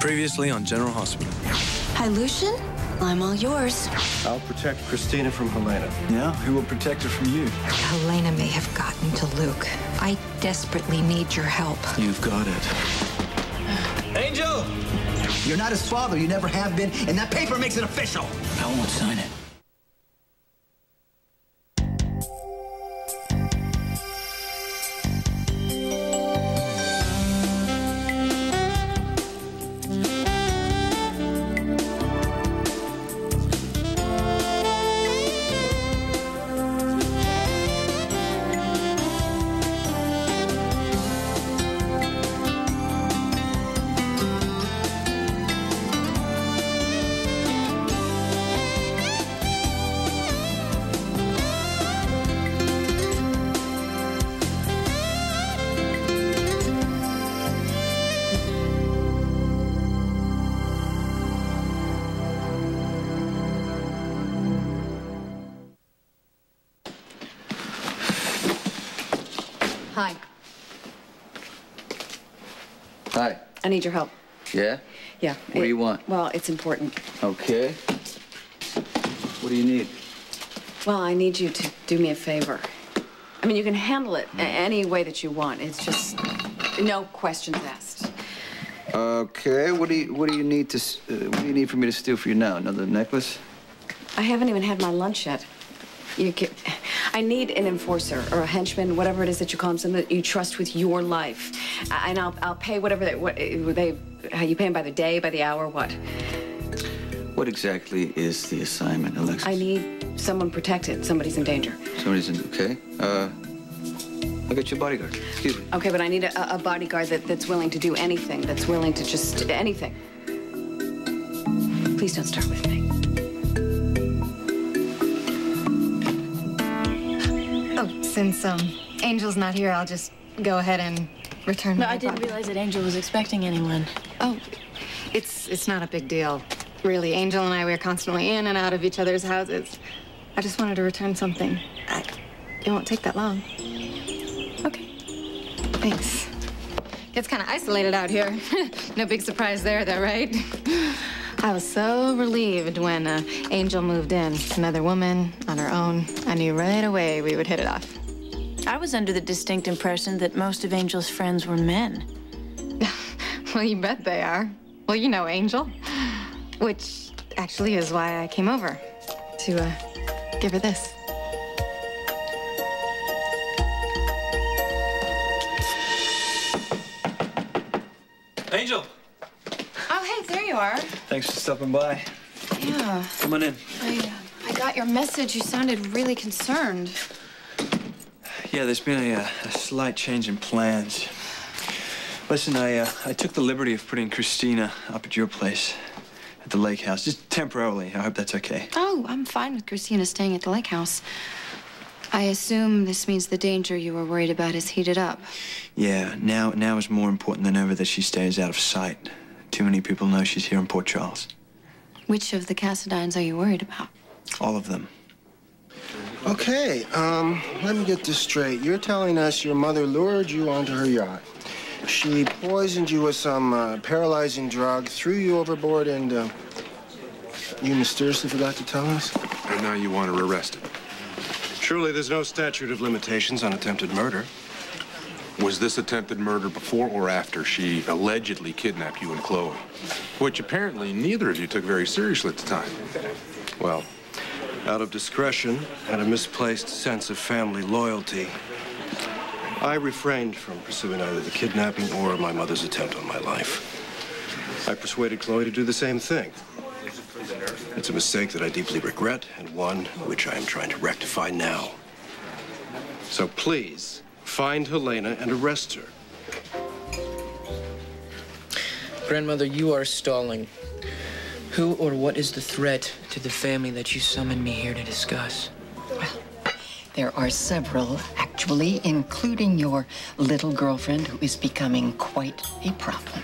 Previously on General Hospital. Hi, Lucian. I'm all yours. I'll protect Christina from Helena. Yeah? Who will protect her from you? Helena may have gotten to Luke. I desperately need your help. You've got it. Angel! You're not his father. You never have been, and that paper makes it official. I won't sign it. Hi. Hi. I need your help. Yeah? Yeah. What do you want? Well, it's important. Okay. What do you need? Well, I need you to do me a favor. I mean, you can handle it any way that you want. It's just no questions asked. Okay. What do you need for me to steal for you now? Another necklace? I haven't even had my lunch yet. I need an enforcer or a henchman, whatever it is that you call them, someone that you trust with your life. And I'll pay whatever how you pay them by the day, by the hour, what? What exactly is the assignment, Alexis? I need someone protected. Somebody's in danger. Somebody's in, okay. I'll get you a bodyguard. Excuse me. Okay, but I need a bodyguard that's willing to do anything, that's willing to just anything. Please don't start with me. Oh, since Angel's not here, I'll just go ahead and return. No, I didn't realize that Angel was expecting anyone. Oh, it's not a big deal, really. Angel and I, we're constantly in and out of each other's houses. I just wanted to return something. It won't take that long. Okay. Thanks. Gets kind of isolated out here. No big surprise there, though, right? I was so relieved when Angel moved in. Another woman on her own. I knew right away we would hit it off. I was under the distinct impression that most of Angel's friends were men. Well, you bet they are. Well, you know Angel. Which actually is why I came over. To give her this. Angel! Oh, hey, there you are. Thanks for stopping by. Yeah. Come on in. I got your message. You sounded really concerned. Yeah, there's been a slight change in plans. Listen, I took the liberty of putting Christina up at your place at the lake house, just temporarily. I hope that's okay. Oh, I'm fine with Christina staying at the lake house. I assume this means the danger you were worried about is heated up. Yeah, now is more important than ever that she stays out of sight. Too many people know she's here in Port Charles. Which of the Cassadines are you worried about? All of them. Okay, let me get this straight. You're telling us your mother lured you onto her yacht. She poisoned you with some paralyzing drug, threw you overboard, and you mysteriously forgot to tell us? And now you want her arrested. Surely there's no statute of limitations on attempted murder. Was this attempted murder before or after she allegedly kidnapped you and Chloe? Which apparently neither of you took very seriously at the time. Well, out of discretion and a misplaced sense of family loyalty, I refrained from pursuing either the kidnapping or my mother's attempt on my life. I persuaded Chloe to do the same thing. It's a mistake that I deeply regret, and one which I am trying to rectify now. So please, find Helena and arrest her. Grandmother, you are stalling. Who or what is the threat to the family that you summoned me here to discuss? Well, there are several, actually, including your little girlfriend, who is becoming quite a problem.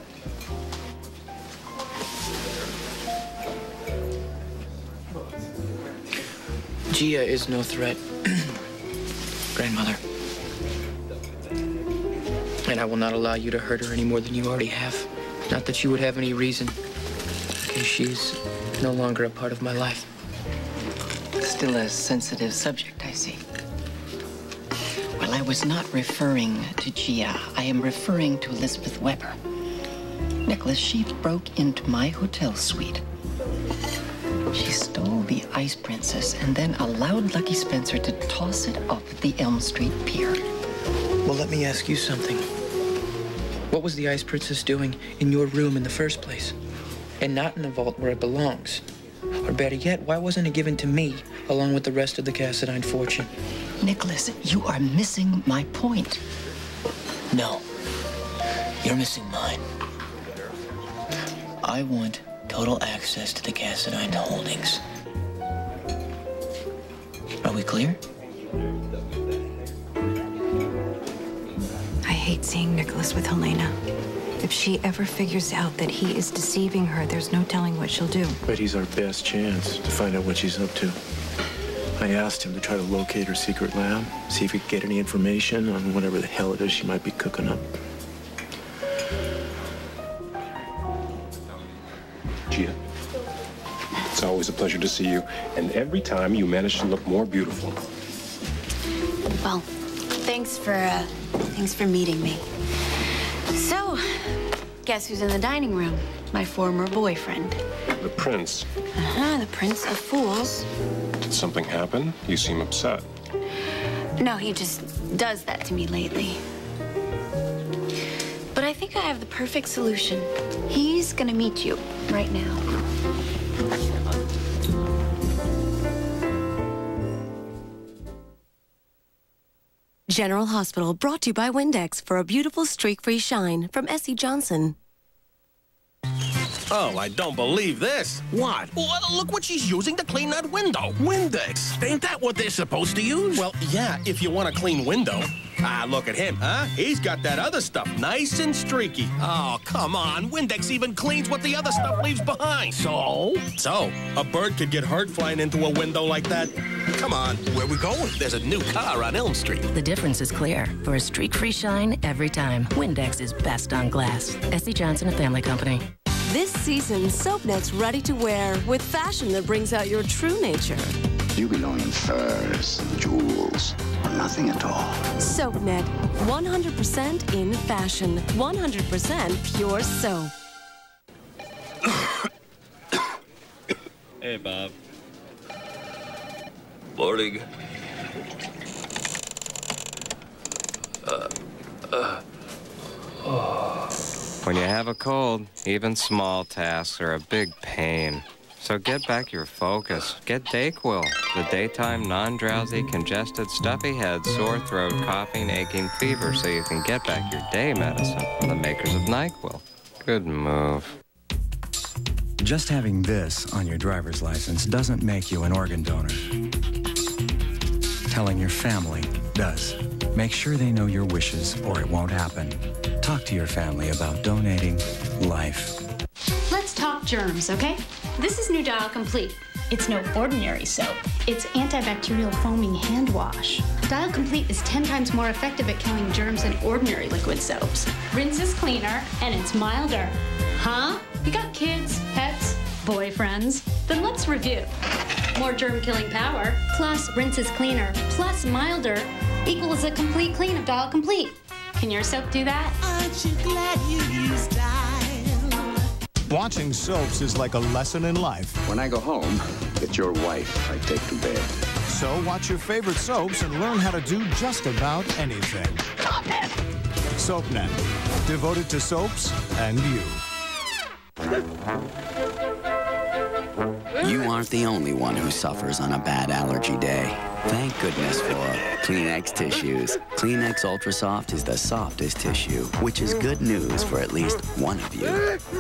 Gia is no threat, Grandmother. And I will not allow you to hurt her any more than you already have. Not that you would have any reason, because she's no longer a part of my life. Still a sensitive subject, I see. Well, I was not referring to Gia. I am referring to Elizabeth Weber. Nicholas, she broke into my hotel suite. She stole the Ice Princess and then allowed Lucky Spencer to toss it up the Elm Street pier. Well, let me ask you something. What was the Ice Princess doing in your room in the first place? And not in the vault where it belongs? Or better yet, why wasn't it given to me along with the rest of the Cassadine fortune? Nicholas, you are missing my point. No. You're missing mine. I want total access to the Cassadine holdings. Are we clear? I hate seeing Nicholas with Helena. If she ever figures out that he is deceiving her, there's no telling what she'll do. But he's our best chance to find out what she's up to. I asked him to try to locate her secret lab, see if he could get any information on whatever the hell it is she might be cooking up. Gia, it's always a pleasure to see you, and every time you manage to look more beautiful. Well, thanks for meeting me. So, guess who's in the dining room? My former boyfriend. The prince. The Prince of Fools. Did something happen? You seem upset. No, he just does that to me lately. But I think I have the perfect solution. He's gonna meet you right now. General Hospital brought to you by Windex for a beautiful streak-free shine from S.E. Johnson. Oh, I don't believe this. What? Well, look what she's using to clean that window. Windex. Ain't that what they're supposed to use? Well, yeah, if you want a clean window. Ah, look at him, huh? He's got that other stuff nice and streaky. Oh, come on. Windex even cleans what the other stuff leaves behind. So, a bird could get hurt flying into a window like that? Come on, where we going? There's a new car on Elm Street. The difference is clear. For a streak-free shine every time, Windex is best on glass. S.E. Johnson, a family company. This season, SoapNet's ready to wear with fashion that brings out your true nature. You belong in furs, jewels, or nothing at all. SoapNet, 100% in fashion, 100% pure soap. Hey, Bob. Morning. When you have a cold, even small tasks are a big pain. So get back your focus. Get Dayquil, the daytime non-drowsy, congested, stuffy head, sore throat, coughing, aching, fever, so you can get back your day medicine from the makers of NyQuil. Good move. Just having this on your driver's license doesn't make you an organ donor. Telling your family does. Make sure they know your wishes or it won't happen. Talk to your family about donating life. Let's talk germs, okay? This is new Dial Complete. It's no ordinary soap. It's antibacterial foaming hand wash. Dial Complete is 10 times more effective at killing germs than ordinary liquid soaps. Rinse is cleaner and it's milder. Huh? You got kids, pets, boyfriends? Then let's review. More germ-killing power, plus rinse is cleaner, plus milder, equals a complete clean of Dial Complete. Can your soap do that? Aren't you glad you used Dial? Watching soaps is like a lesson in life. When I go home, it's your wife I take to bed. So watch your favorite soaps and learn how to do just about anything. SoapNet, devoted to soaps and you. You aren't the only one who suffers on a bad allergy day. Thank goodness for Kleenex tissues. Kleenex Ultra Soft is the softest tissue, which is good news for at least one of you.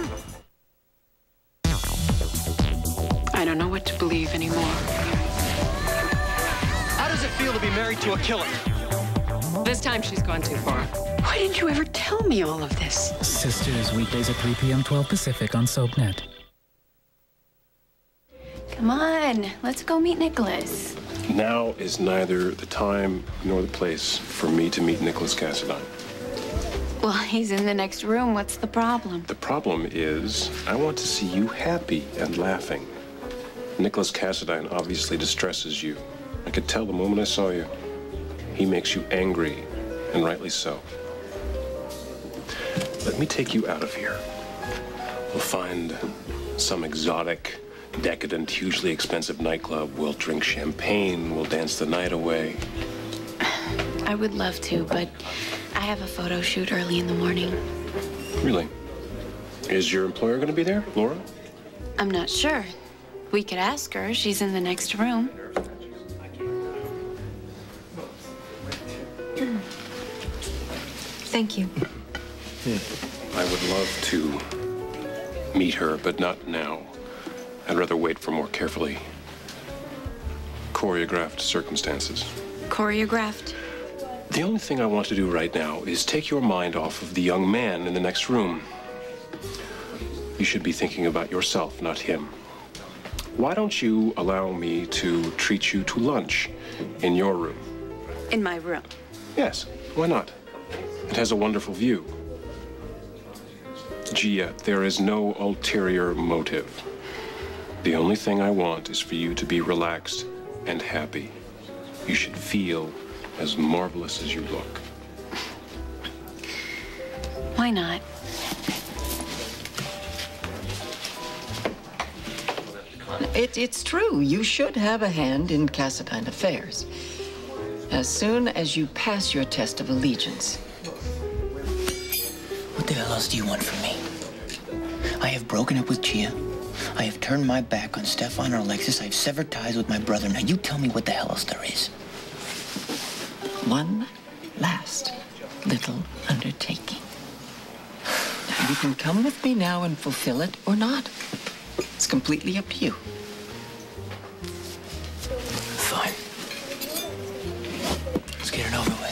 I don't know what to believe anymore. How does it feel to be married to a killer? This time she's gone too far. Why didn't you ever tell me all of this? Sisters, weekdays at 3 p.m., 12 Pacific on SoapNet. Come on, let's go meet Nicholas. Now is neither the time nor the place for me to meet Nicholas Cassadine. Well, he's in the next room. What's the problem? The problem is, I want to see you happy and laughing. Nicholas Cassadine obviously distresses you. I could tell the moment I saw you. He makes you angry, and rightly so. Let me take you out of here. We'll find some exotic, decadent, hugely expensive nightclub. We'll drink champagne. We'll dance the night away. I would love to, but I have a photo shoot early in the morning. Really? Is your employer going to be there, Laura? I'm not sure. We could ask her. She's in the next room. Thank you. I would love to meet her, but not now. I'd rather wait for more carefully choreographed circumstances. Choreographed? The only thing I want to do right now is take your mind off of the young man in the next room. You should be thinking about yourself, not him. Why don't you allow me to treat you to lunch in your room? In my room? Yes, why not? It has a wonderful view. Gia, there is no ulterior motive. The only thing I want is for you to be relaxed and happy. You should feel as marvelous as you look. Why not? It's true. You should have a hand in Cassadine affairs. As soon as you pass your test of allegiance. What the hell else do you want from me? I have broken up with Gia. I have turned my back on Stefan or Alexis. I've severed ties with my brother. Now you tell me what the hell else there is. One last little undertaking. Now, you can come with me now and fulfill it or not. It's completely up to you. Fine. Let's get it over with.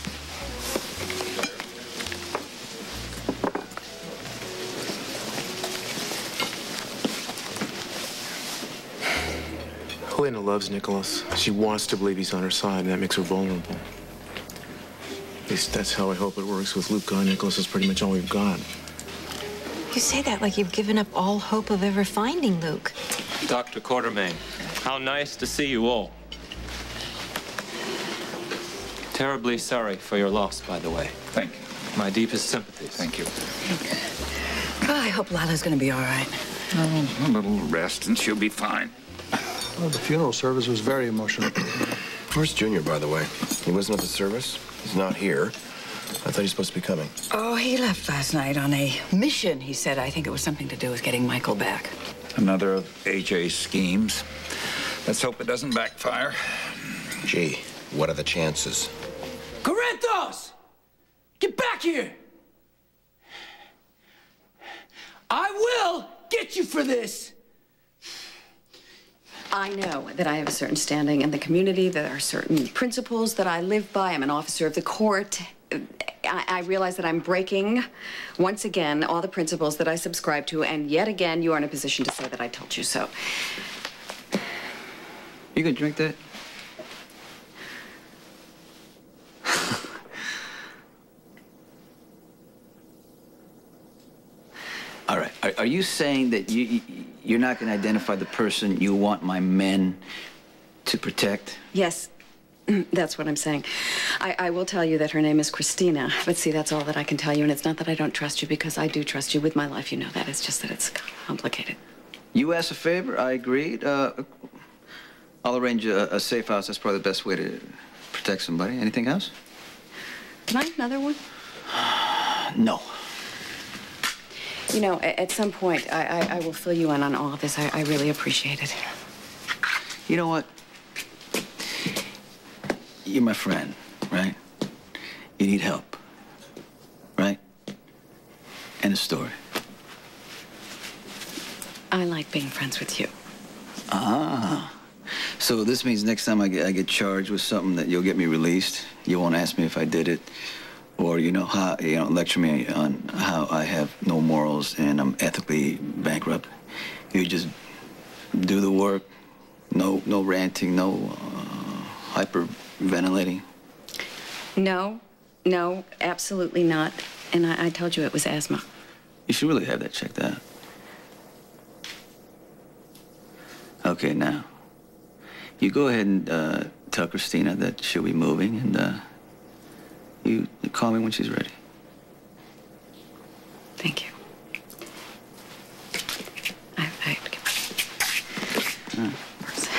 Helena loves Nicholas. She wants to believe he's on her side, and that makes her vulnerable. At least that's how I hope it works with Luke gone. Nicholas is pretty much all we've got. You say that like you've given up all hope of ever finding Luke. Dr. Quartermain, how nice to see you all. Terribly sorry for your loss, by the way. Thank you. My deepest sympathies. Thank you. Oh, I hope Lila's gonna be all right. Oh, a little rest and she'll be fine. Well, the funeral service was very emotional. Where's Junior, by the way? He wasn't at the service? He's not here. I thought he was supposed to be coming. Oh, he left last night on a mission, he said. I think it was something to do with getting Michael back. Another of AJ's schemes. Let's hope it doesn't backfire. Gee, what are the chances? Corinthos! Get back here! I will get you for this! I know that I have a certain standing in the community. There are certain principles that I live by. I'm an officer of the court. I realize that I'm breaking, once again, all the principles that I subscribe to, and yet again, you are in a position to say that I told you so. You gonna drink that? All right. Are you saying that you're not going to identify the person you want my men to protect? Yes, that's what I'm saying. I will tell you that her name is Christina, but see, that's all that I can tell you, and it's not that I don't trust you, because I do trust you with my life. You know that. It's just that it's complicated. You asked a favor. I agreed. I'll arrange a safe house. That's probably the best way to protect somebody. Anything else? Can I have another one? No. You know, at some point, I will fill you in on all of this. I really appreciate it. You know what? You're my friend, right? You need help, right? End of story. I like being friends with you. Ah. So this means next time I get charged with something that you'll get me released. You won't ask me if I did it. Or, lecture me on how I have no morals and I'm ethically bankrupt. You just do the work, no ranting, no hyperventilating. No, absolutely not. And I told you it was asthma. You should really have that checked out. Okay, now, you go ahead and tell Christina that she'll be moving, and you call me when she's ready. Thank you. I have to get my purse.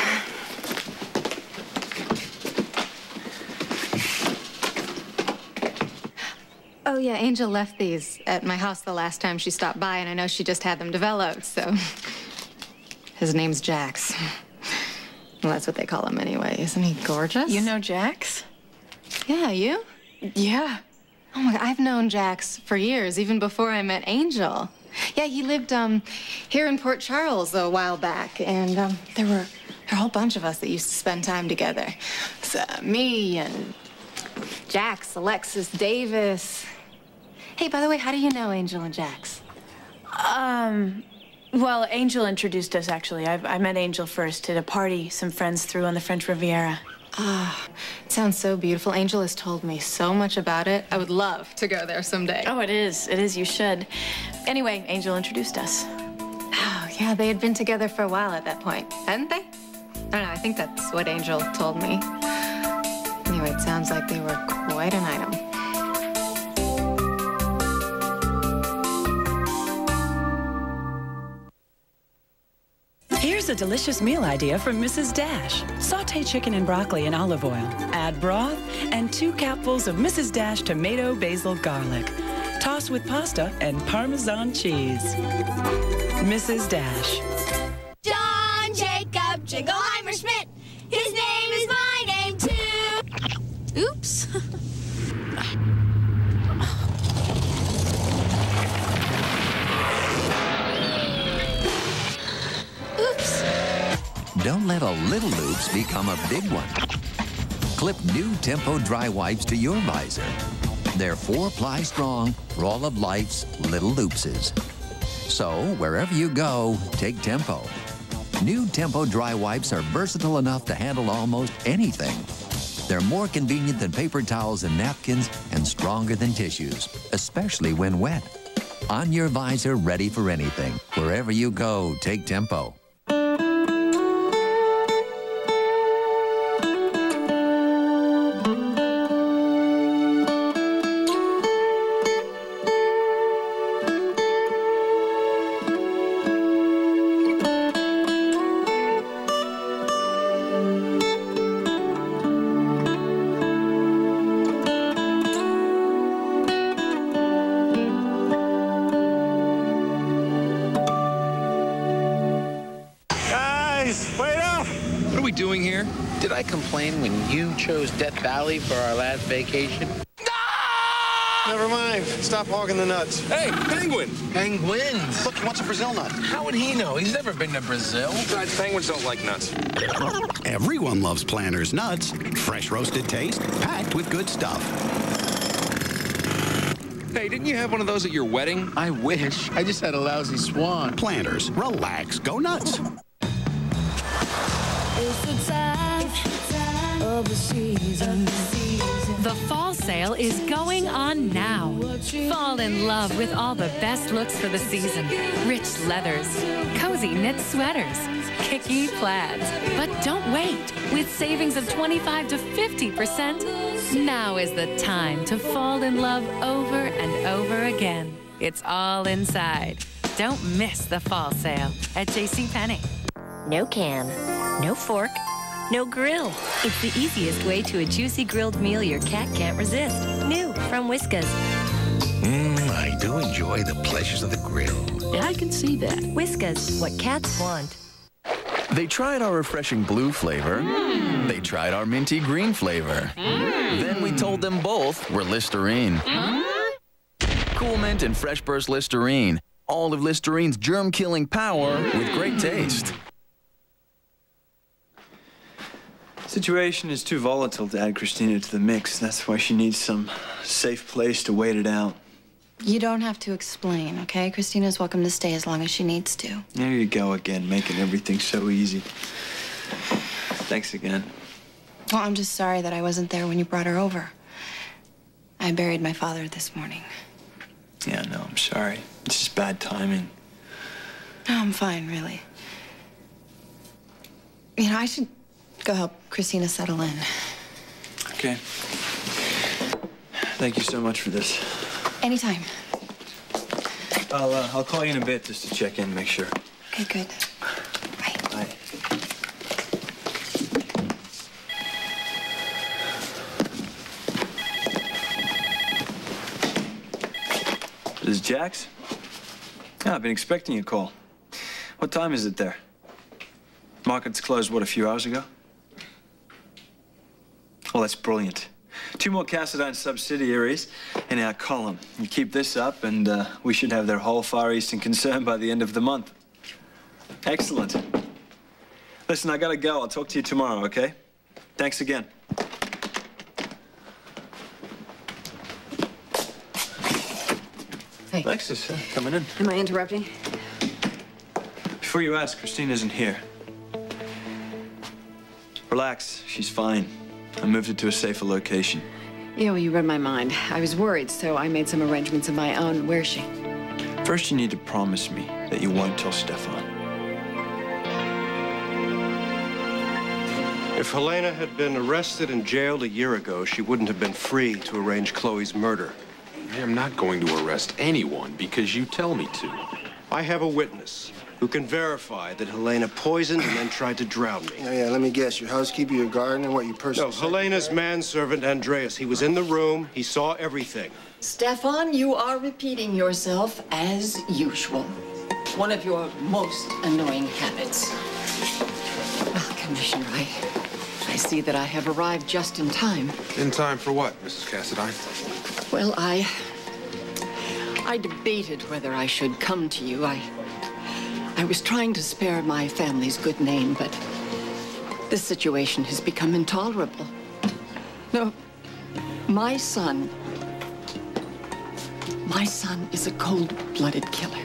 Oh, yeah, Angel left these at my house the last time she stopped by, and I know she just had them developed, so... His name's Jax. Well, that's what they call him anyway. Isn't he gorgeous? You know Jax? Yeah, you? Yeah. Oh, my God, I've known Jax for years, even before I met Angel. Yeah, he lived here in Port Charles a while back, and there were a whole bunch of us that used to spend time together. So, me and Jax, Alexis, Davis. Hey, by the way, how do you know Angel and Jax? Well, Angel introduced us, actually. I met Angel first at a party some friends threw on the French Riviera. Ah, it sounds so beautiful. Angel has told me so much about it. I would love to go there someday. Oh, it is. It is. You should. Anyway, Angel introduced us. Oh, yeah, they had been together for a while at that point, hadn't they? I don't know. I think that's what Angel told me. Anyway, it sounds like they were quite an item. Here's a delicious meal idea from Mrs. Dash. Sauté chicken and broccoli in olive oil. Add broth and 2 capfuls of Mrs. Dash tomato, basil, garlic. Toss with pasta and Parmesan cheese. Mrs. Dash. John Jacob Jingleheimer Schmidt. His name is my name, too. Oops. Oops. Don't let a little oops become a big one. Clip new Tempo dry wipes to your visor. They're 4-ply strong for all of life's little oopses. So, wherever you go, take Tempo. New Tempo dry wipes are versatile enough to handle almost anything. They're more convenient than paper towels and napkins and stronger than tissues, especially when wet. On your visor, ready for anything. Wherever you go, take Tempo. Did I complain when you chose Death Valley for our last vacation? Never mind. Stop hogging the nuts. Hey, penguin! Penguins! Look, he wants a Brazil nut. How would he know? He's never been to Brazil. Besides, penguins don't like nuts. Everyone loves Planters nuts. Fresh roasted taste, packed with good stuff. Hey, didn't you have one of those at your wedding? I wish. I just had a lousy swan. Planters. Relax. Go nuts. It's the time of the season. The fall sale is going on now. Fall in love with all the best looks for the season. Rich leathers, cozy knit sweaters, kicky plaids. But don't wait. With savings of 25 to 50%, now is the time to fall in love over and over again. It's all inside. Don't miss the fall sale at JCPenney. No can, no fork, no grill. It's the easiest way to a juicy grilled meal your cat can't resist. New from Whiskas. I do enjoy the pleasures of the grill. Yeah, I can see that. Whiskas, what cats want. They tried our refreshing blue flavor. They tried our minty green flavor. Then we told them both were Listerine. Cool Mint and Fresh Burst Listerine. All of Listerine's germ-killing power with great taste. Situation is too volatile to add Christina to the mix. That's why she needs some safe place to wait it out. You don't have to explain, okay? Christina's welcome to stay as long as she needs to. There you go again, making everything so easy. Thanks again. Well, I'm just sorry that I wasn't there when you brought her over. I buried my father this morning. sorry. It's just bad timing. No, I'm fine, really. You know, I should go help Christina settle in. Okay. Thank you so much for this. Anytime. I'll call you in a bit just to check in, make sure. Okay, good. Bye. This is Jax? Yeah, I've been expecting your call. What time is it there? Market's closed, what, a few hours ago? Oh, that's brilliant. 2 more Cassadine subsidiaries in our column. You keep this up, and we should have their whole Far Eastern concern by the end of the month. Excellent. Listen, I gotta go. I'll talk to you tomorrow, okay? Thanks again. Hey. Alexis, coming in. Am I interrupting? Before you ask, Christine isn't here. Relax, she's fine. I moved her to a safer location. Yeah, well, you read my mind. I was worried, so I made some arrangements of my own. Where's she? First, you need to promise me that you won't tell Stefan. If Helena had been arrested and jailed a year ago, she wouldn't have been free to arrange Chloe's murder. I am not going to arrest anyone because you tell me to. I have a witness who can verify that Helena poisoned and then tried to drown me. Yeah, let me guess. Your housekeeper, your gardener, what you personally No, Helena's manservant, Andreas. He was in the room. He saw everything. Stefan, you are repeating yourself as usual. One of your most annoying habits. Well, Commissioner, I see that I have arrived just in time. In time for what, Mrs. Cassadine? Well, I debated whether I should come to you. I was trying to spare my family's good name, but this situation has become intolerable. No, my son is a cold-blooded killer.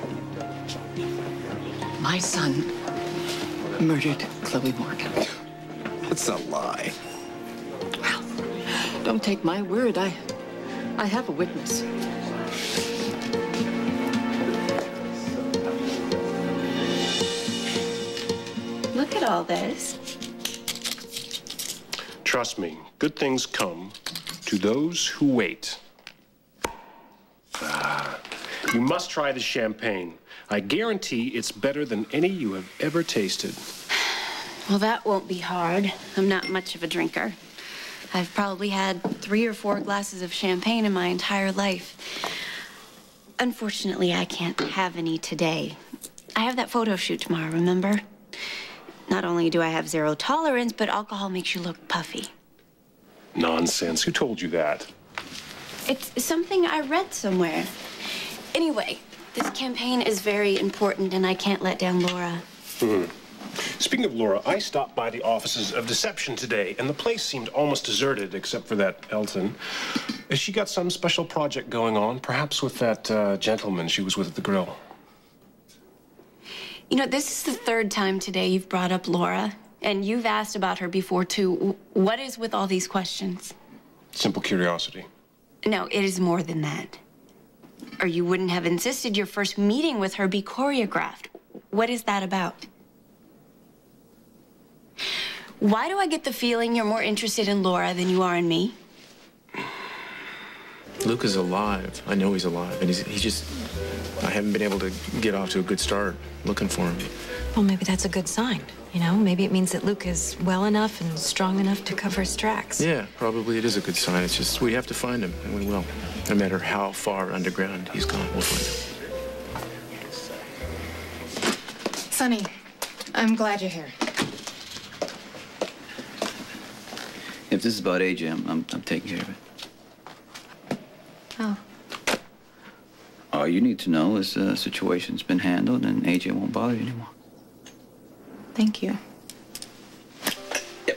My son murdered Chloe Morgan. It's a lie. Well, don't take my word. I have a witness. Look at all this. Trust me, good things come to those who wait. You must try the champagne. I guarantee it's better than any you have ever tasted. Well, that won't be hard. I'm not much of a drinker. I've probably had 3 or 4 glasses of champagne in my entire life. Unfortunately, I can't have any today. I have that photo shoot tomorrow, remember? Not only do I have 0 tolerance, but alcohol makes you look puffy. Nonsense. Who told you that? It's something I read somewhere. Anyway, this campaign is very important, and I can't let down Laura. Speaking of Laura, I stopped by the offices of Deception today, and the place seemed almost deserted, except for that Elton. Has she got some special project going on? Perhaps with that gentleman she was with at the grill? You know, this is the 3rd time today you've brought up Laura, and you've asked about her before, too. What is with all these questions? Simple curiosity. No, it is more than that. Or you wouldn't have insisted your first meeting with her be choreographed. What is that about? Why do I get the feeling you're more interested in Laura than you are in me? Luke is alive. I know he's alive, and he's just... I haven't been able to get off to a good start looking for him. Well, maybe that's a good sign, you know? Maybe it means that Luke is well enough and strong enough to cover his tracks. Yeah, probably it is a good sign. It's just we have to find him, and we will. No matter how far underground he's gone, we'll find him. Sonny, I'm glad you're here. If this is about AJ, I'm taking care of it. Oh. All you need to know is the situation's been handled and AJ won't bother you anymore. Thank you. Yep.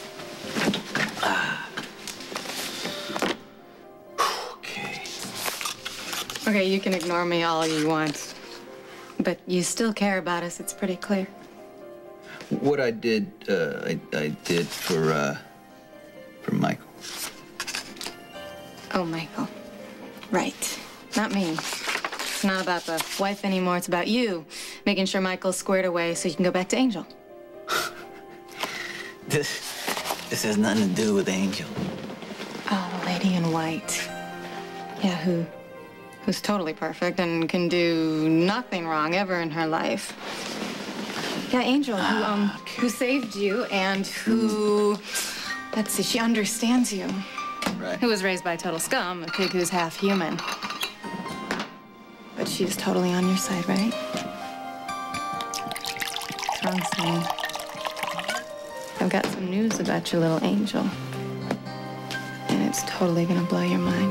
Okay, you can ignore me all you want. But you still care about us, it's pretty clear. What I did, I did for Michael. Oh, Michael. Right. Not me. not about the wife anymore. It's about you, making sure Michael's squared away so you can go back to Angel. This has nothing to do with Angel. Oh, the lady in white. Yeah, who's totally perfect and can do nothing wrong ever in her life. Yeah, Angel, who saved you and who, let's see, she understands you. Right. Who was raised by a total scum, a pig who's half human. But she's totally on your side, right? Wrong, Sonny. I've got some news about your little Angel. And it's totally gonna blow your mind.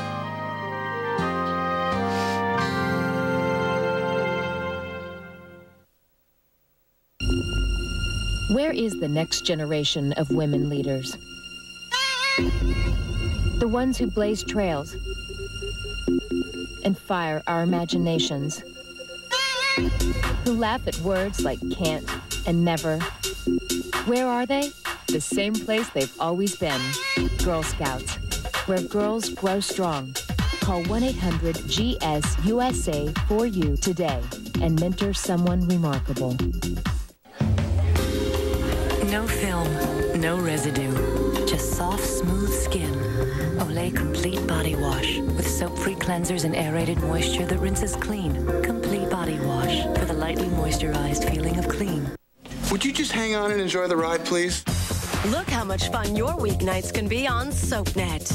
Where is the next generation of women leaders? The ones who blaze trails and fire our imaginations. Who laugh at words like can't and never. Where are they? The same place they've always been. Girl Scouts, where girls grow strong. Call 1-800-GS-USA for you today and mentor someone remarkable. No film, no residue, just soft, smooth skin. Olay Complete Body Wash with soap-free cleansers and aerated moisture that rinses clean. Complete Body Wash for the lightly moisturized feeling of clean. Would you just hang on and enjoy the ride, please? Look how much fun your weeknights can be on SoapNet.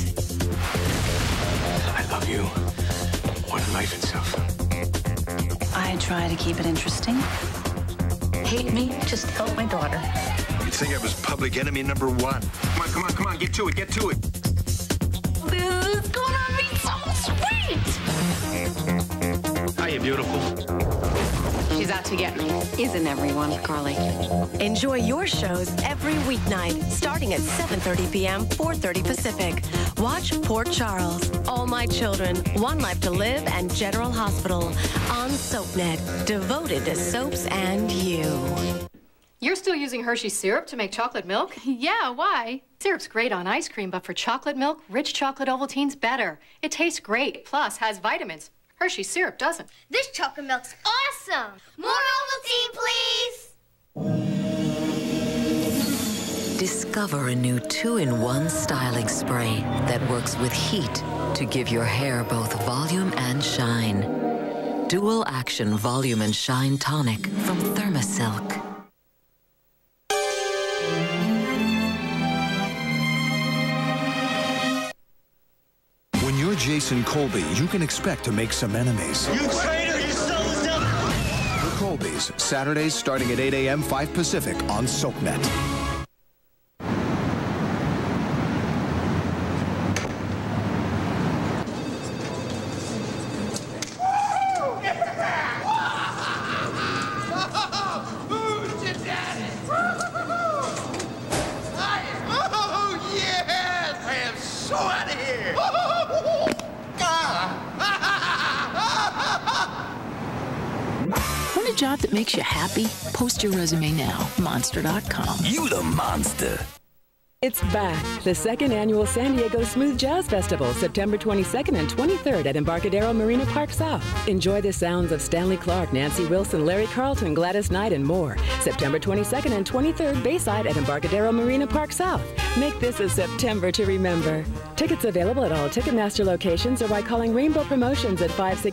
I love you. More than life itself. I try to keep it interesting. Hate me, just help my daughter. You'd think I was public enemy number one. Come on, get to it, This is gonna be so sweet! Hiya, beautiful. She's out to get me. Isn't everyone, Carly? Enjoy your shows every weeknight, starting at 7:30 p.m., 4:30 Pacific. Watch Port Charles, All My Children, One Life to Live, and General Hospital on SoapNet, devoted to soaps and you. You're still using Hershey's syrup to make chocolate milk? Yeah, why? Syrup's great on ice cream, but for chocolate milk, rich chocolate Ovaltine's better. It tastes great, plus has vitamins. Hershey's syrup doesn't. This chocolate milk's awesome! More Ovaltine, please! Discover a new 2-in-1 styling spray that works with heat to give your hair both volume and shine. Dual Action Volume and Shine Tonic from Thermosilk. When you're Jason Colby, you can expect to make some enemies. You traitor! Your soul is done! The Colbys, Saturdays starting at 8 a.m., 5 Pacific on SoapNet. Want a job that makes you happy? Post your resume now. Monster.com. You the monster. It's back. The second annual San Diego Smooth Jazz Festival, September 22nd and 23rd at Embarcadero Marina Park South. Enjoy the sounds of Stanley Clarke, Nancy Wilson, Larry Carlton, Gladys Knight, and more. September 22nd and 23rd, Bayside at Embarcadero Marina Park South. Make this a September to remember. Tickets available at all Ticketmaster locations or by calling Rainbow Promotions at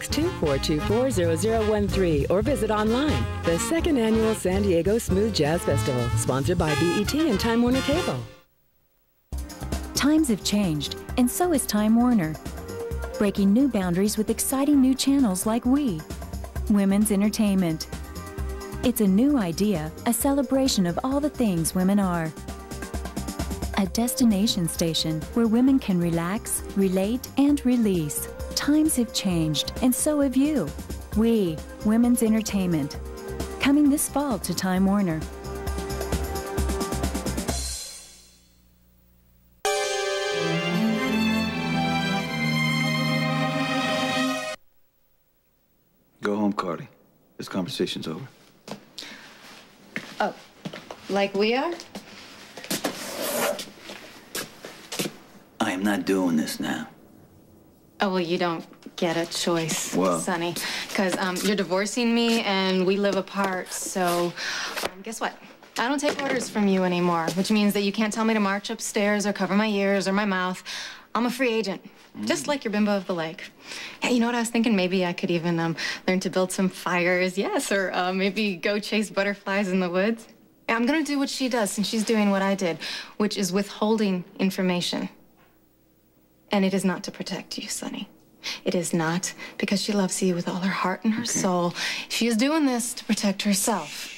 562-424-0013 or visit online. The second annual San Diego Smooth Jazz Festival, sponsored by BET and Time Warner Cable. Times have changed, and so has Time Warner. Breaking new boundaries with exciting new channels like Women's Entertainment. It's a new idea, a celebration of all the things women are. A destination station where women can relax, relate, and release. Times have changed, and so have you. Women's Entertainment. Coming this fall to Time Warner. Go home, Carly. This conversation's over. Oh, like we are? I am not doing this now. Oh, well, you don't get a choice, Wow. Sonny. Because you're divorcing me and we live apart, so guess what? I don't take orders from you anymore, which means that you can't tell me to march upstairs or cover my ears or my mouth. I'm a free agent, just like your bimbo of the lake. Yeah, you know what I was thinking? Maybe I could even learn to build some fires, yes, or maybe go chase butterflies in the woods. Yeah, I'm gonna do what she does since she's doing what I did, which is withholding information. And it is not to protect you, Sonny. It is not because she loves you with all her heart and her soul. She is doing this to protect herself.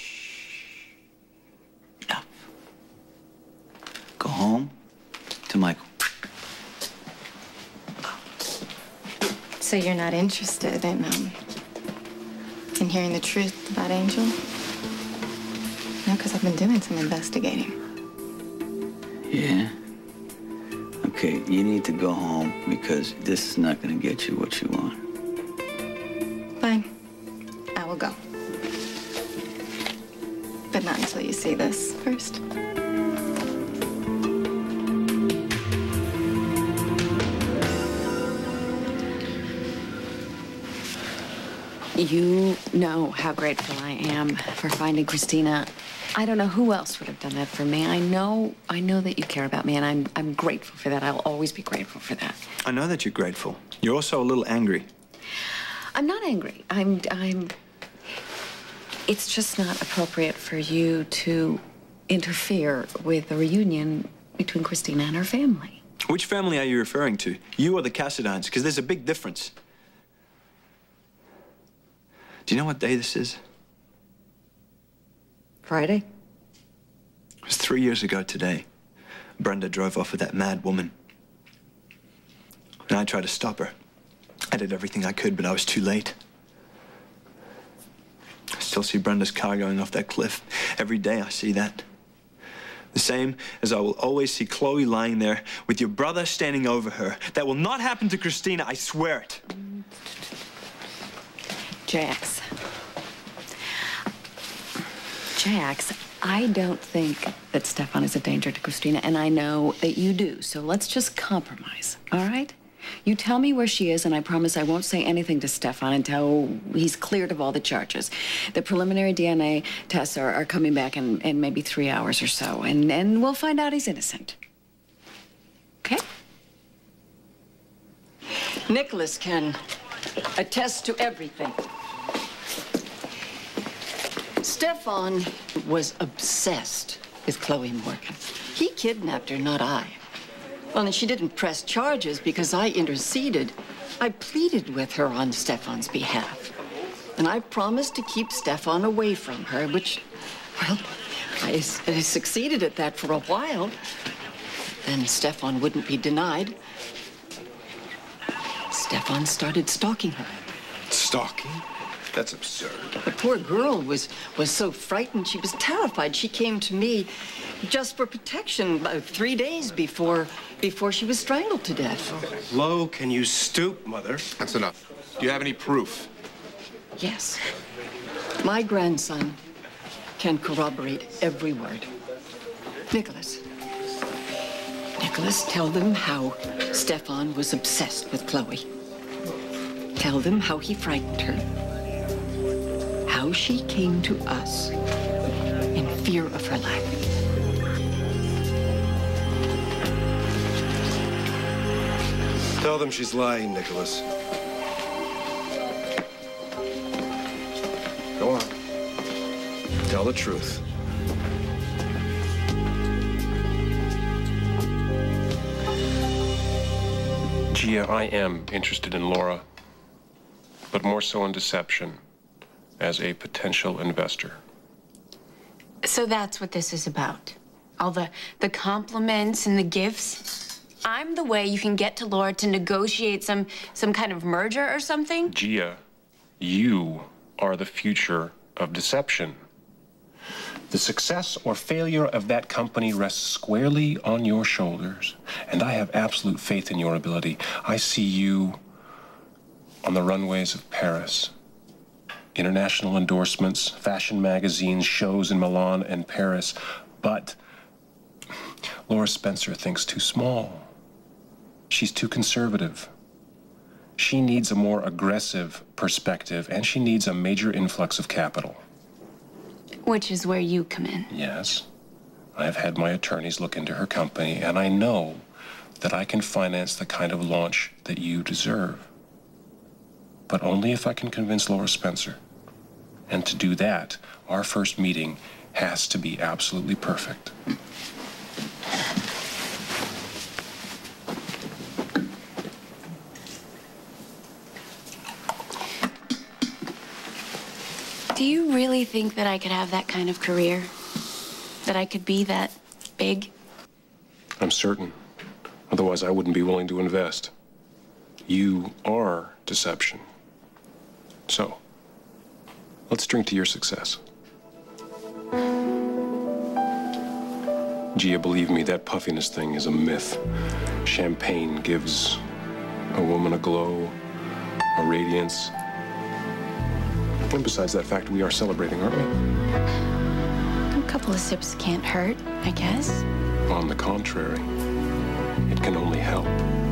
Go home to Michael. So you're not interested in hearing the truth about Angel? No, because I've been doing some investigating. Yeah? Okay, you need to go home because this is not going to get you what you want. Fine. I will go. But not until you see this first. You know how grateful I am for finding Christina. I don't know who else would have done that for me. I know that you care about me, and I'm grateful for that. I'll always be grateful for that. I know that you're grateful. You're also a little angry. I'm not angry. It's just not appropriate for you to interfere with the reunion between Christina and her family. Which family are you referring to? You or the Cassidines? Because there's a big difference. Do you know what day this is? Friday? It was 3 years ago today. Brenda drove off with that mad woman. And I tried to stop her. I did everything I could, but I was too late. I still see Brenda's car going off that cliff. Every day I see that. The same as I will always see Chloe lying there with your brother standing over her. That will not happen to Christina, I swear it. Jax, I don't think that Stefan is a danger to Christina, and I know that you do. So let's just compromise, all right? You tell me where she is, and I promise I won't say anything to Stefan until he's cleared of all the charges. The preliminary DNA tests are coming back in maybe 3 hours or so, and we'll find out he's innocent. Okay? Nicholas can attest to everything. Stefan was obsessed with Chloe Morgan. He kidnapped her, not I. Well, and she didn't press charges because I interceded. I pleaded with her on Stefan's behalf. And I promised to keep Stefan away from her, which, well, I succeeded at that for a while. Then Stefan wouldn't be denied. Stefan started stalking her. Stalking? That's absurd. The poor girl was so frightened. She was terrified. She came to me just for protection about 3 days before she was strangled to death. Low can you stoop, Mother? That's enough. Do you have any proof? Yes. My grandson can corroborate every word. Nicholas, tell them how Stefan was obsessed with Chloe. Tell them how he frightened her. How she came to us in fear of her life. Tell them she's lying, Nicholas. Go on. Tell the truth. Gia, I am interested in Laura, but more so in deception as a potential investor. So that's what this is about. All the compliments and the gifts. I'm the way you can get to Laura to negotiate some kind of merger or something? Gia, you are the future of deception. The success or failure of that company rests squarely on your shoulders, and I have absolute faith in your ability. I see you on the runways of Paris. International endorsements, fashion magazines, shows in Milan and Paris. But Laura Spencer thinks too small. She's too conservative. she needs a more aggressive perspective, and she needs a major influx of capital. Which is where you come in. Yes. I've had my attorneys look into her company, and I know that I can finance the kind of launch that you deserve. But only if I can convince Laura Spencer. And to do that, our first meeting has to be absolutely perfect. Do you really think that I could have that kind of career? That I could be that big? I'm certain. Otherwise, I wouldn't be willing to invest. You are deception. So, let's drink to your success. Gia, believe me, that puffiness thing is a myth. Champagne gives a woman a glow, a radiance. And besides that fact, we are celebrating, aren't we? A couple of sips can't hurt, I guess. On the contrary, it can only help.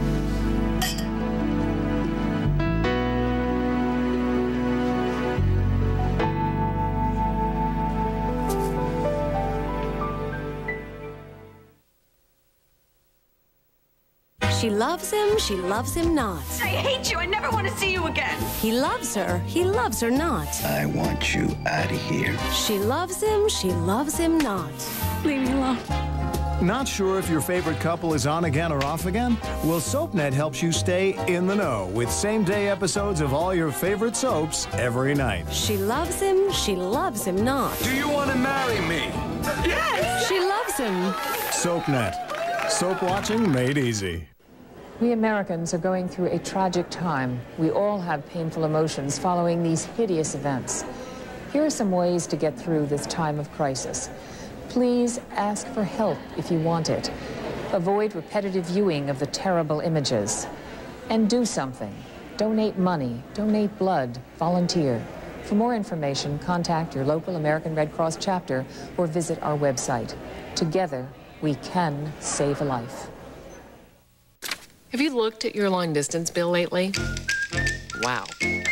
She loves him not. I hate you. I never want to see you again. He loves her not. I want you out of here. She loves him not. Leave me alone. Not sure if your favorite couple is on again or off again? Well, SoapNet helps you stay in the know with same-day episodes of all your favorite soaps every night. She loves him not. Do you want to marry me? Yes! She loves him. SoapNet. Soap watching made easy. We Americans are going through a tragic time. We all have painful emotions following these hideous events. Here are some ways to get through this time of crisis. Please ask for help if you want it. Avoid repetitive viewing of the terrible images. And do something. Donate money, donate blood, volunteer. For more information, contact your local American Red Cross chapter or visit our website. Together, we can save a life. Have you looked at your long-distance bill lately? Wow.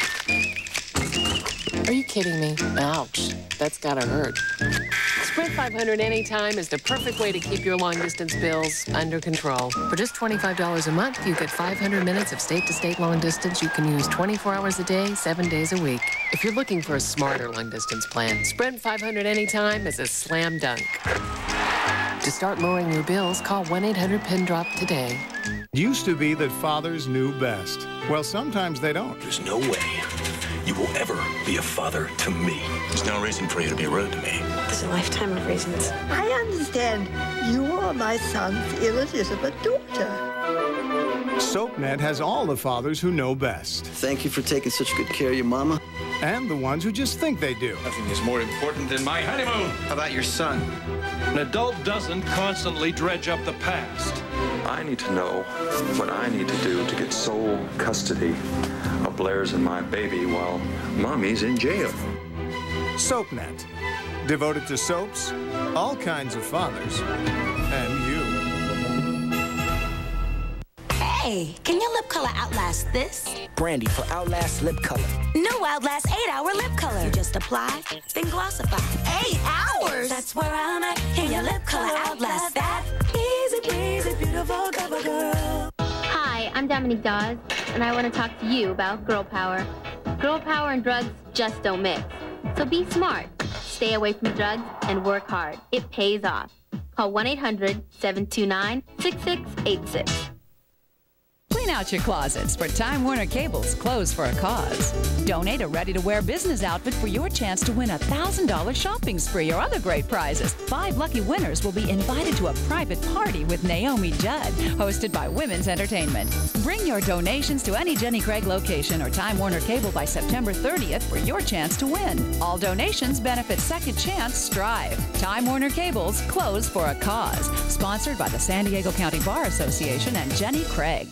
Are you kidding me? Ouch. That's gotta hurt. Sprint 500 Anytime is the perfect way to keep your long-distance bills under control. For just $25 a month, you get 500 minutes of state-to-state long-distance you can use 24 hours a day, 7 days a week. If you're looking for a smarter long-distance plan, Sprint 500 Anytime is a slam dunk. To start lowering your bills, call 1-800-PIN-DROP today. Used to be that fathers knew best. Well, sometimes they don't. There's no way you will ever be a father to me. There's no reason for you to be rude to me. There's a lifetime of reasons. I understand you are my son's illegitimate daughter. SoapNet has all the fathers who know best. Thank you for taking such good care of your mama. And the ones who just think they do. Nothing is more important than my honeymoon. How about your son? An adult doesn't constantly dredge up the past. I need to know what I need to do to get sole custody of Blair's and my baby while Mommy's in jail. SoapNet. Devoted to soaps, all kinds of fathers, and you. Hey, can your lip color outlast this? Brandy for Outlast Lip Color. New Outlast 8-hour lip color. You just apply, then glossify. 8 hours? That's where I'm at. Can your lip color outlast that? Easy breezy, beautiful cover girl. Hi, I'm Dominique Dawes, and I want to talk to you about girl power. Girl power and drugs just don't mix. So be smart. Stay away from drugs and work hard. It pays off. Call 1-800-729-6686. Clean out your closets for Time Warner Cable's Clothes for a Cause. Donate a ready-to-wear business outfit for your chance to win a $1,000 shopping spree or other great prizes. 5 lucky winners will be invited to a private party with Naomi Judd, hosted by Women's Entertainment. Bring your donations to any Jenny Craig location or Time Warner Cable by September 30th for your chance to win. All donations benefit Second Chance Strive. Time Warner Cable's Clothes for a Cause. Sponsored by the San Diego County Bar Association and Jenny Craig.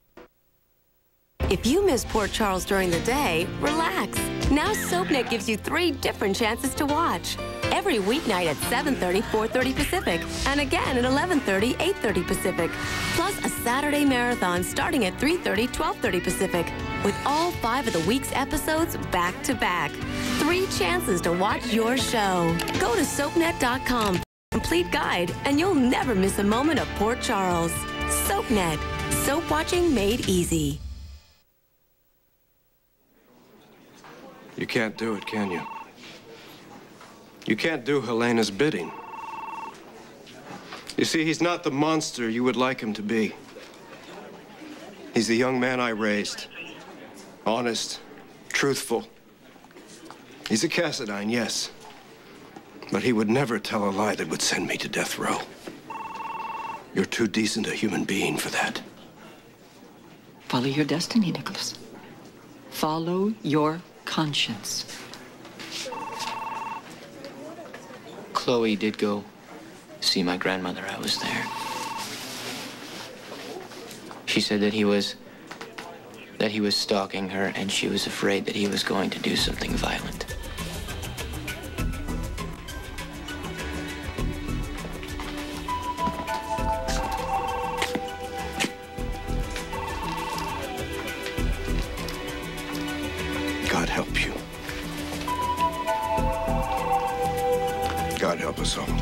If you miss Port Charles during the day, relax. Now SoapNet gives you 3 different chances to watch. Every weeknight at 7:30, 4:30 Pacific, and again at 11:30, 8:30 Pacific. Plus a Saturday marathon starting at 3:30, 12:30 Pacific, with all 5 of the week's episodes back to back. 3 chances to watch your show. Go to SoapNet.com for a complete guide, and you'll never miss a moment of Port Charles. SoapNet. Soap watching made easy. You can't do it, can you? You can't do Helena's bidding. You see, he's not the monster you would like him to be. He's the young man I raised. Honest, truthful. He's a Cassadine, yes. But he would never tell a lie that would send me to death row. You're too decent a human being for that. Follow your destiny, Nicholas. Follow your conscience. Chloe did go see my grandmother. I was there. She said that he was stalking her, and she was afraid that he was going to do something violent. God help you. God help us all.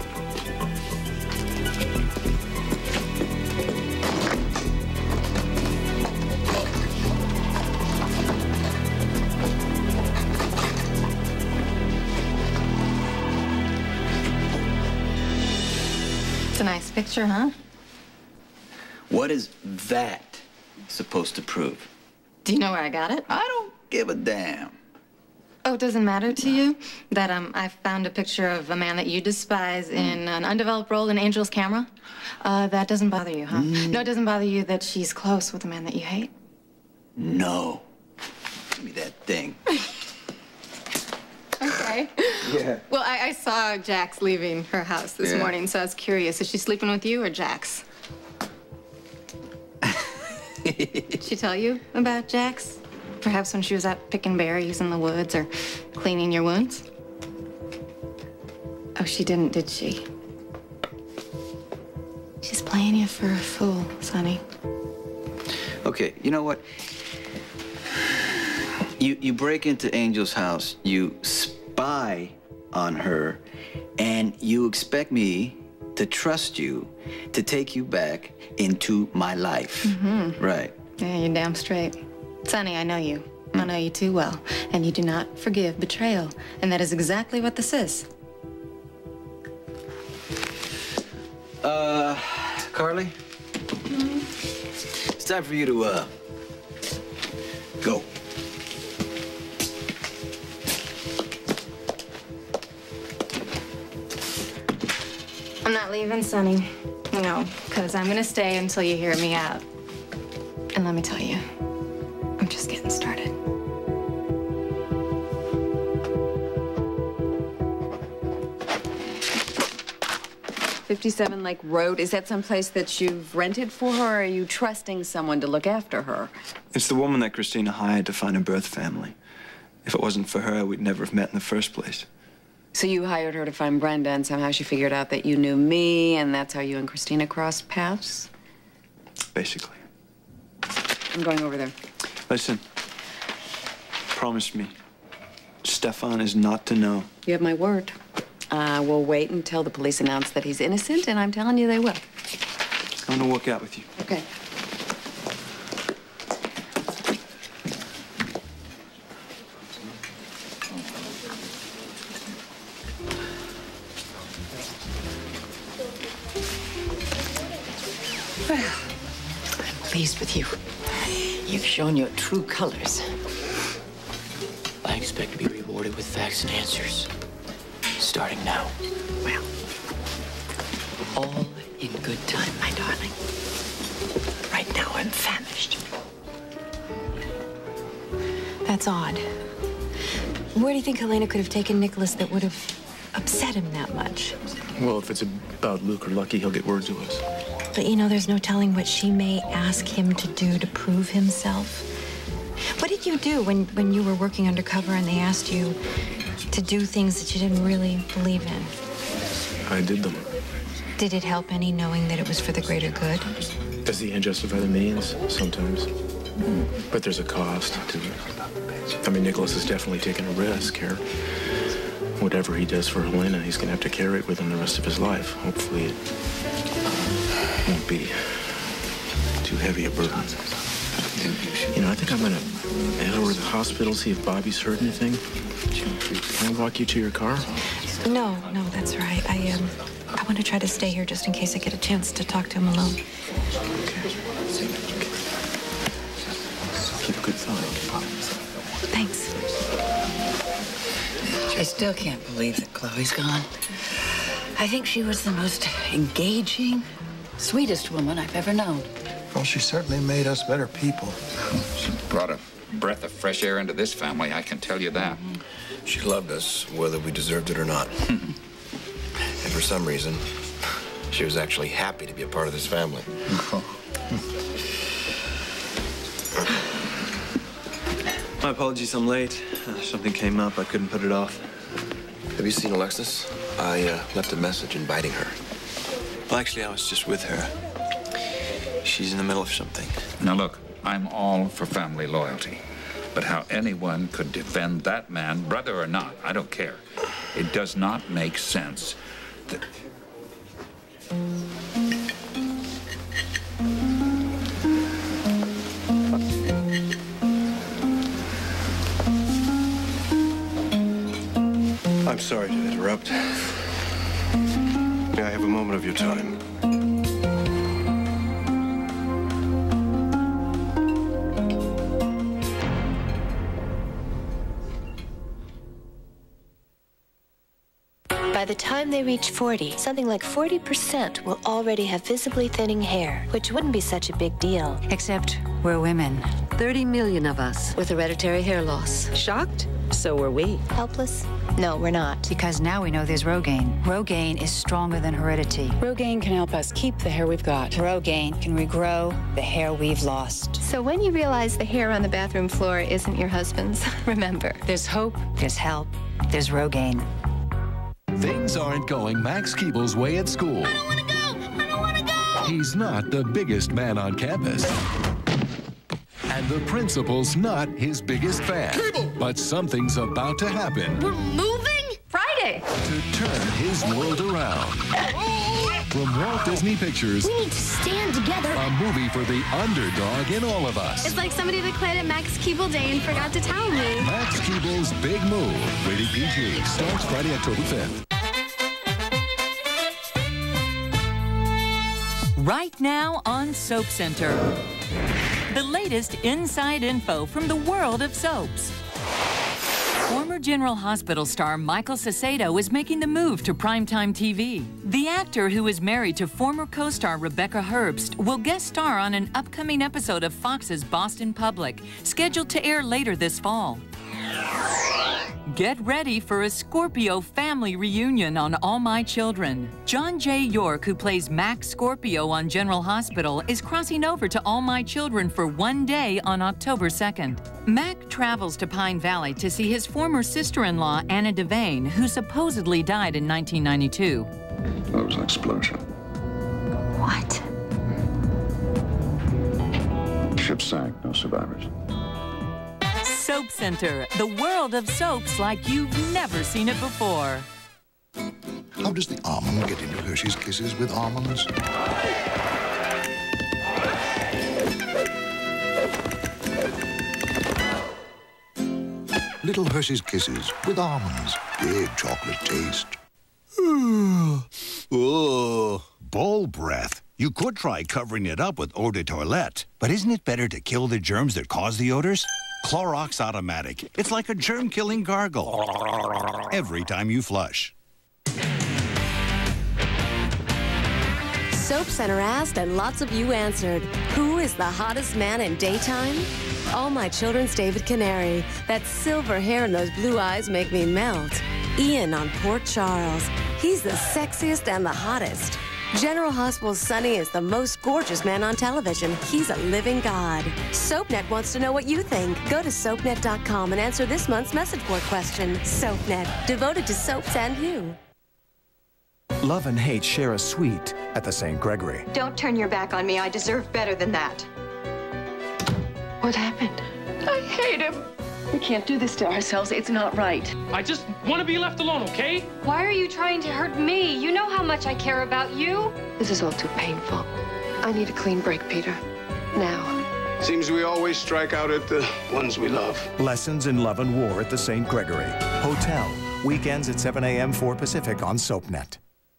It's a nice picture, huh? What is that supposed to prove? Do you know where I got it? I don't give a damn. Oh, it doesn't matter to you that I found a picture of a man that you despise in an undeveloped role in Angel's camera? That doesn't bother you, huh? No, it doesn't bother you that she's close with a man that you hate? No. Give me that thing. Okay. Yeah. Well, I saw Jax leaving her house this morning, so I was curious. Is she sleeping with you or Jax? Did she tell you about Jax? Perhaps when she was out picking berries in the woods or cleaning your wounds? Oh, she didn't, did she? She's playing you for a fool, Sonny. Okay, you know what? You break into Angel's house, you spy on her, and you expect me to trust you to take you back into my life. Mm-hmm. Right. Yeah, you're damn straight. Sonny, I know you. I know you too well. And you do not forgive betrayal. And that is exactly what this is. Carly? It's time for you to, go. I'm not leaving, Sonny. No, because I'm gonna stay until you hear me out. And let me tell you, I'm just getting started. "57 Lake Road, is that someplace that you've rented for her, or are you trusting someone to look after her? It's the woman that Christina hired to find a birth family. If it wasn't for her, we'd never have met in the first place. So you hired her to find Brenda, and somehow she figured out that you knew me, and that's how you and Christina crossed paths? Basically. I'm going over there. Listen, promise me, Stefan is not to know. You have my word. We'll wait until the police announce that he's innocent, and I'm telling you they will. I'm gonna walk out with you. Okay. Well, I'm pleased with you. You've shown your true colors. I expect to be rewarded with facts and answers. Starting now. Well, all in good time, my darling. Right now, I'm famished. That's odd. Where do you think Helena could have taken Nicholas that would have upset him that much? Well, if it's about Luke or Lucky, he'll get word to us. But you know, there's no telling what she may ask him to do to prove himself. What did you do when you were working undercover and they asked you to do things that you didn't really believe in? I did them. Did it help any knowing that it was for the greater good? Does the end justify the means? Sometimes. But there's a cost to it. I mean, Nicholas is definitely taking a risk here. Whatever he does for Helena, he's going to have to carry it with him the rest of his life. Hopefully it won't be too heavy a burden. You know, I think I'm going to head over to the hospital, see if Bobby's heard anything. Can I walk you to your car? No, that's all right. I want to try to stay here just in case I get a chance to talk to him alone. Okay. Keep a good thought. Thanks. I still can't believe that Chloe's gone. I think she was the most engaging, sweetest woman I've ever known. Well, she certainly made us better people. She brought a breath of fresh air into this family, I can tell you that. She loved us, whether we deserved it or not. And for some reason, she was actually happy to be a part of this family. My apologies, I'm late. Something came up. I couldn't put it off. Have you seen Alexis? I left a message inviting her. Well, actually, I was just with her. She's in the middle of something. Now, look, I'm all for family loyalty. But how anyone could defend that man, brother or not, I don't care. It does not make sense that... I'm sorry to interrupt. May I have a moment of your time? By the time they reach 40, something like 40% will already have visibly thinning hair, which wouldn't be such a big deal. Except we're women. 30 million of us With hereditary hair loss. shocked. So were we. Helpless? No, we're not. Because now we know there's Rogaine. Rogaine is stronger than heredity. Rogaine can help us keep the hair we've got. Rogaine can regrow the hair we've lost. So when you realize the hair on the bathroom floor isn't your husband's, remember, There's hope, there's help, there's Rogaine. Things aren't going Max Keeble's way at school. I don't want to go! I don't want to go! He's not the biggest man on campus. And the principal's not his biggest fan. Keeble! But something's about to happen We're moving? Friday! to turn his world around. From Walt Disney Pictures, We need to stand together. a movie for the underdog in all of us. It's like somebody declared it Max Keeble Day and forgot to tell me. Max Keeble's Big Move. Rated PG. Starts Friday, October 5th. Right now on Soap Center. The latest inside info from the world of soaps. Former General Hospital star Michael Sasado is making the move to primetime TV. The actor, who is married to former co-star Rebecca Herbst, will guest star on an upcoming episode of Fox's Boston Public, scheduled to air later this fall. Get ready for a Scorpio family reunion on All My Children. John J. York, who plays Mac Scorpio on General Hospital, is crossing over to All My Children for one day on October 2nd. Mac travels to Pine Valley to see his former sister-in-law, Anna Devane, who supposedly died in 1992. That was an explosion. What? The ship sank, no survivors. Soap Center, the world of soaps like you've never seen it before. How does the almond get into Hershey's Kisses with almonds? Little Hershey's Kisses with almonds. Big chocolate taste. Oh, bull breath. You could try covering it up with eau de toilette, but isn't it better to kill the germs that cause the odors? Clorox Automatic. It's like a germ-killing gargle every time you flush. Soap Center asked and lots of you answered. Who is the hottest man in daytime? All My Children's David Canary. That silver hair and those blue eyes make me melt. Ian on Port Charles. He's the sexiest and the hottest. General Hospital's Sonny is the most gorgeous man on television. He's a living god. SoapNet wants to know what you think. Go to soapnet.com and answer this month's message board question. SoapNet, devoted to soaps and you. Love and hate share a suite at the St. Gregory. Don't turn your back on me. I deserve better than that. What happened? I hate him. We can't do this to ourselves. It's not right. I just want to be left alone, okay? Why are you trying to hurt me? You know how much I care about you. This is all too painful. I need a clean break, Peter. Now. Seems we always strike out at the ones we love. Lessons in Love and War at the St. Gregory. Hotel. Weekends at 7 a.m. 4 Pacific on SoapNet.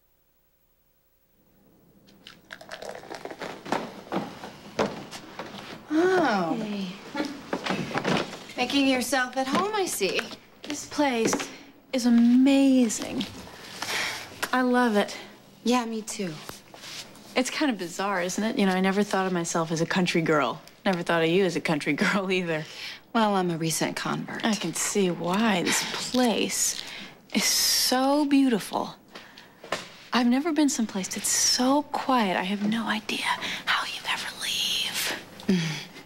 Oh. Hey. Making yourself at home, I see. This place is amazing. I love it. Yeah, me too. It's kind of bizarre, isn't it? You know, I never thought of myself as a country girl. Never thought of you as a country girl either. Well, I'm a recent convert. I can see why. This place is so beautiful. I've never been someplace that's so quiet. I have no idea how you ever leave.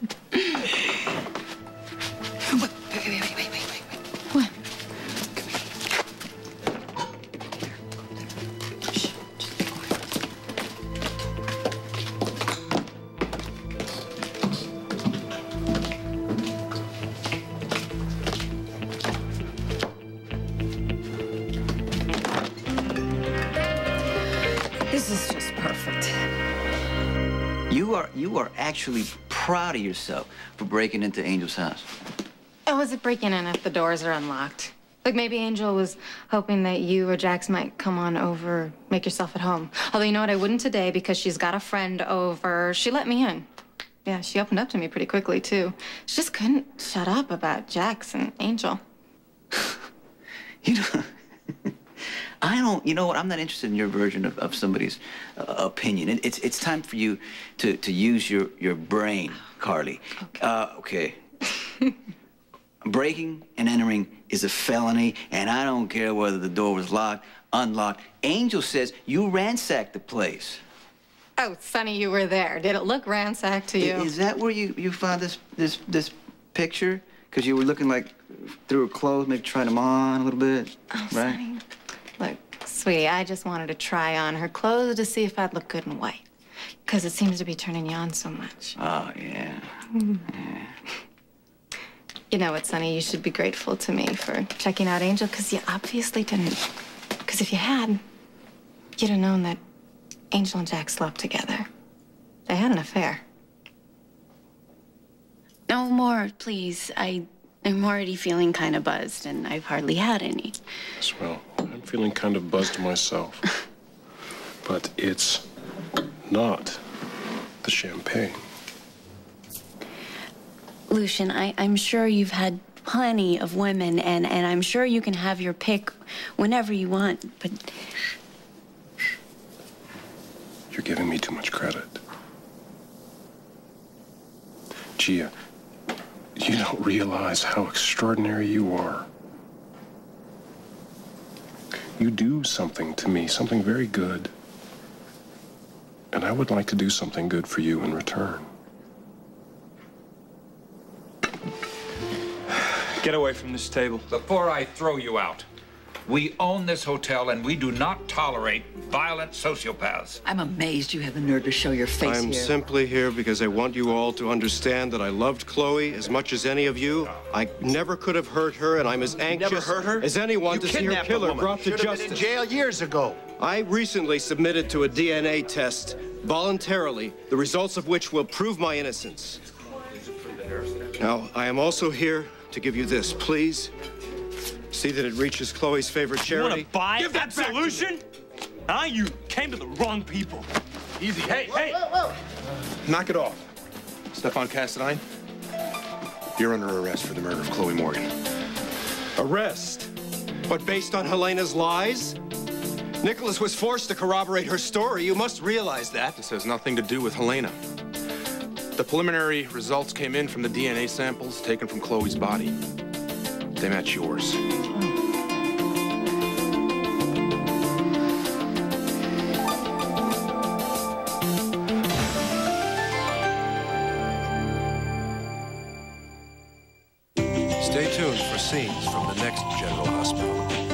Wait. What? This is just perfect. You are actually proud of yourself for breaking into Angel's house. Oh, was it breaking in if the doors are unlocked? Like maybe Angel was hoping that you or Jax might come on over, make yourself at home. Although you know what, I wouldn't today because she's got a friend over. She let me in. Yeah, she opened up to me pretty quickly too. She just couldn't shut up about Jax and Angel. You know what? I'm not interested in your version of somebody's opinion. It's time for you to use your brain, Carly. Okay. Breaking and entering is a felony, and I don't care whether the door was locked, unlocked. Angel says you ransacked the place. Oh, Sonny, you were there. Did it look ransacked to you? Is that where you found this picture? Because you were looking like through her clothes, maybe tried them on a little bit, Oh, right? Sonny. Look, sweetie, I just wanted to try on her clothes to see if I'd look good in white. Because it seems to be turning you on so much. Oh, yeah. Yeah. You know what, Sonny? You should be grateful to me for checking out Angel, because you obviously didn't. Because if you had, you'd have known that Angel and Jack slept together. They had an affair. No more, please. I'm already feeling kind of buzzed, and I've hardly had any. Yes, well, I'm feeling kind of buzzed myself. But it's not the champagne. Lucian, I'm sure you've had plenty of women, and I'm sure you can have your pick whenever you want, but... You're giving me too much credit. Gia, you don't realize how extraordinary you are. You do something to me, something very good. And I would like to do something good for you in return. Get away from this table. Before I throw you out, we own this hotel and we do not tolerate violent sociopaths. I'm amazed you have the nerve to show your face I'm here. simply here because I want you all to understand that I loved Chloe as much as any of you. I never could have hurt her, and I'm as anxious never hurt her? as anyone to see her kidnapped a killer woman. brought to Should have justice. been in jail years ago. I recently submitted to a DNA test voluntarily, the results of which will prove my innocence. Now, I am also here to give you this. Please see that it reaches Chloe's favorite charity. You want to buy absolution? Huh? You came to the wrong people. Easy. Hey, hey! Knock it off. Stefan Cassadine, you're under arrest for the murder of Chloe Morgan. Arrest? But based on Helena's lies? Nicholas was forced to corroborate her story. You must realize that. This has nothing to do with Helena. The preliminary results came in from the DNA samples taken from Chloe's body. They match yours. Stay tuned for scenes from the next General Hospital.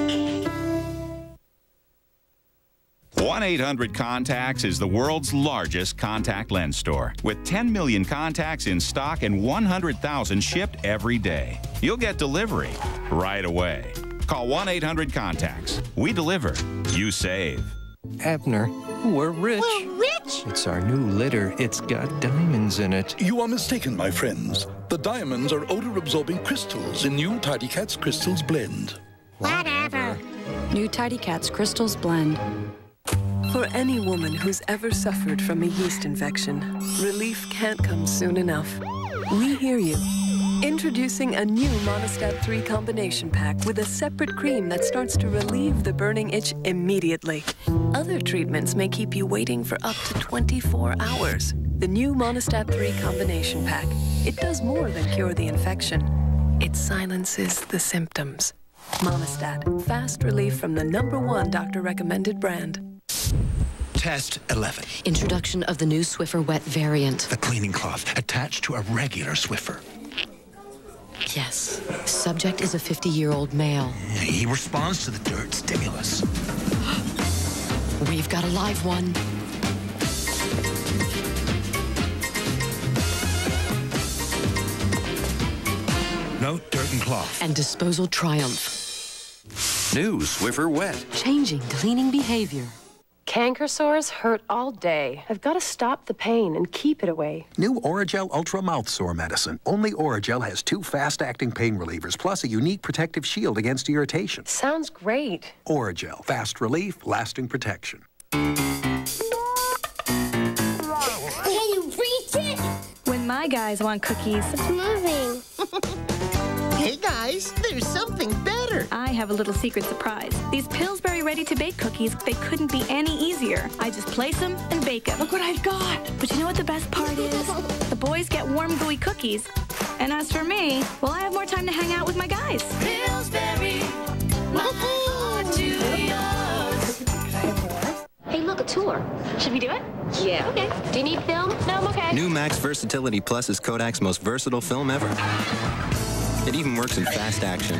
1-800-CONTACTS is the world's largest contact lens store, with 10 million contacts in stock and 100,000 shipped every day. You'll get delivery right away. Call 1-800-CONTACTS. We deliver. You save. Abner, we're rich. We're rich? It's our new litter. It's got diamonds in it. You are mistaken, my friends. The diamonds are odor-absorbing crystals in new Tidy Cats Crystals Blend. Whatever. New Tidy Cats Crystals Blend. For any woman who's ever suffered from a yeast infection, relief can't come soon enough. We hear you. Introducing a new Monistat 3 combination pack with a separate cream that starts to relieve the burning itch immediately. Other treatments may keep you waiting for up to 24 hours. The new Monistat 3 combination pack. It does more than cure the infection. It silences the symptoms. Monistat, fast relief from the #1 doctor-recommended brand. Test 11. Introduction of the new Swiffer Wet variant. The cleaning cloth attached to a regular Swiffer. Yes. Subject is a 50-year-old male. He responds to the dirt stimulus. We've got a live one. No dirt and cloth. And disposal triumph. New Swiffer Wet. Changing cleaning behavior. Canker sores hurt all day. I've got to stop the pain and keep it away. New Oragel Ultra Mouth Sore Medicine. Only Oragel has 2 fast-acting pain relievers, plus a unique protective shield against irritation. Sounds great. Oragel. Fast relief, lasting protection. Can you reach it? When my guys want cookies, It's moving. Hey guys, there's something better. I have a little secret surprise. These Pillsbury ready-to-bake cookies, they couldn't be any easier. I just place them and bake them. Look what I've got. But you know what the best part is? The boys get warm, gooey cookies. And as for me, well, I have more time to hang out with my guys. Pillsbury, my heart to yours. Hey, look, a tour. Should we do it? Yeah. Okay. Do you need film? No, I'm okay. New Max Versatility Plus is Kodak's most versatile film ever. It even works in fast action.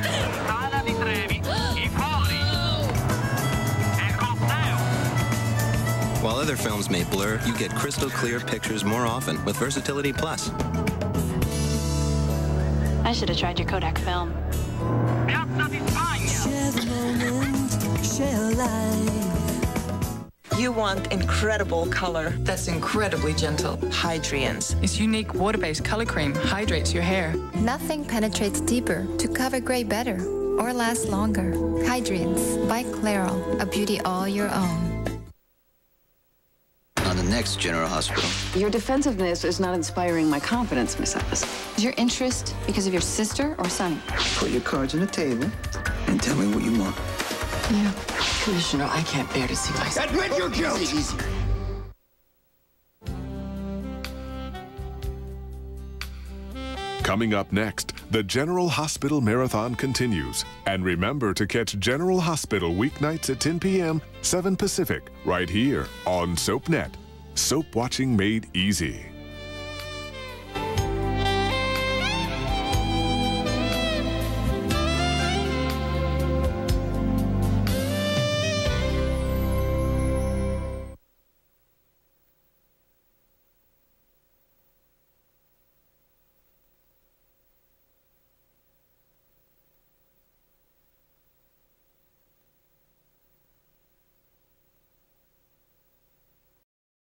While other films may blur, you get crystal clear pictures more often with Versatility Plus. I should have tried your Kodak film. Share the moment, share life. You want incredible color that's incredibly gentle. Hydrians. Its unique water-based color cream hydrates your hair. Nothing penetrates deeper to cover gray better or last longer. Hydrians by Clairol, a beauty all your own. On the next General Hospital. Your defensiveness is not inspiring my confidence, Miss Ellis. Is your interest because of your sister or Sonny? Put your cards on the table and tell me what you want. Yeah. Commissioner, I can't bear to see myself. Admit your guilt! Easy. Coming up next, the General Hospital Marathon continues. And remember to catch General Hospital weeknights at 10 p.m., 7 Pacific, right here on SoapNet. Soap watching made easy.